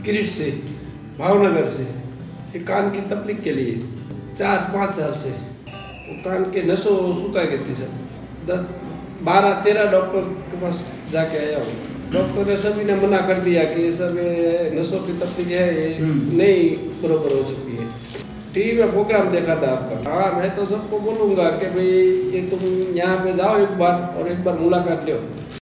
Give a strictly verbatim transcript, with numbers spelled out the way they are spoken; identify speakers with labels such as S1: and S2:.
S1: किरीट से, भावनगर से, ये कान की तकलीफ के लिए चार पाँच साल से वो कान के नसों सुखा गई थी सर। दस बारह तेरह डॉक्टर के पास जाके आया हूँ। डॉक्टर ने सभी ने मना कर दिया कि ये सब ये नसों की तकलीफ है, ये नहीं बरोबर हो चुकी है। टीवी में प्रोग्राम देखा था आपका। हाँ, मैं तो सबको बोलूँगा कि भाई ये तुम यहाँ पे जाओ एक बार और एक बार मुलाकात लो।